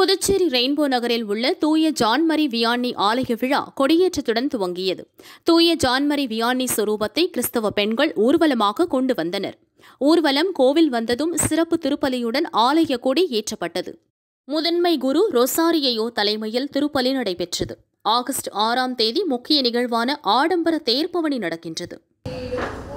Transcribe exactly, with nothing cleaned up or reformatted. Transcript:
Puducherry rainbow நகரில் உள்ள தூய ஜான்மரி வியானி ஆலய விழா கொடியேற்றத்துடன் துவங்கியது. தூய ஜான்மரி வியானி சொரூபத்தை கிறிஸ்தவ பெண்கள் ஊர்வலமாக கொண்டு வந்தனர். ஊர்வலம் கோவில் வந்ததும் சிறப்பு திருப்பலியுடன் ஆலய கொடி ஏற்றப்பட்டது. முதன்மை குரு ரொசாரியோ தலைமையில் திருப்பலி நடைபெற்றது. ஆகஸ்ட் ஆறாம் தேதி முக்கிய நிகழ்வான ஆடம்பர தேர்பவனி நடக்கின்றது.